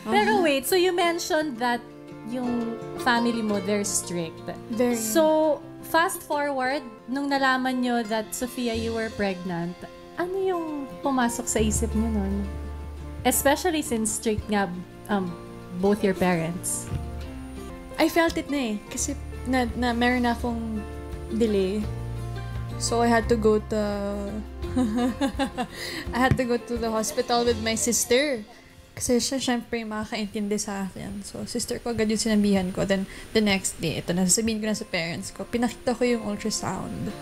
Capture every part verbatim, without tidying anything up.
Pero wait, so you mentioned that yung family mo, they're strict. Very. So, fast forward, nung nalaman nyo that, Sofia, you were pregnant, ano yung pumasok sa isip nyo nun? Especially since strict nga um, both your parents. I felt it na eh. Kasi na, na meron na akong delay. So I had to go to... I had to go to the hospital with my sister. Kasi siya syempre makakaintindi sa akin. So sister ko agad yung sinabihan ko. Then the next day, ito na, sasabihin ko na sa parents ko. Pinakita ko yung ultrasound.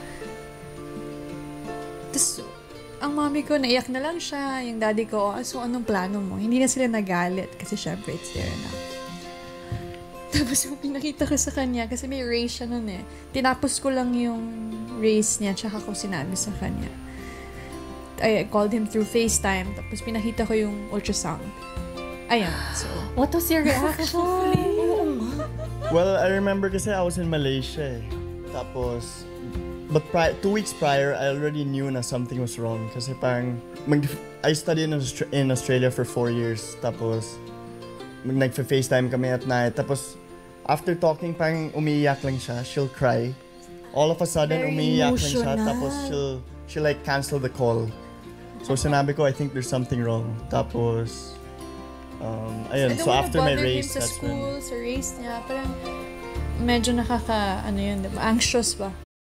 Tapos, ang mami ko, naiyak na lang siya. Yung daddy ko, oh, so anong plano mo? Hindi na sila nagalit kasi syempre it's there na. Tapos yung pinakita ko sa kanya, kasi may race siya nun eh. Tinapos ko lang yung race niya, tsaka ko sinabi sa kanya. I called him through FaceTime, tapos pinakita ko yung ultrasound. Ayan, so. What was your reaction? Well, I remember kasi I was in Malaysia eh. Tapos, but pri- two weeks prior, I already knew na something was wrong. Kasi parang, mag- I studied in, Austra- in Australia for four years. Tapos, mag- nag-FaceTime kami at night. Tapos, after talking, parang umiiyak lang siya. She'll cry. All of a sudden, Very umiiyak lang siya. emotional. Tapos, she'll, she'll like cancel the call. So, sinabi ko, I think there's something wrong. Tapos, um, ayun. So, after my race, sa that's school, when... sa race niya, parang medyo nakaka, ano yun, diba? Anxious ba?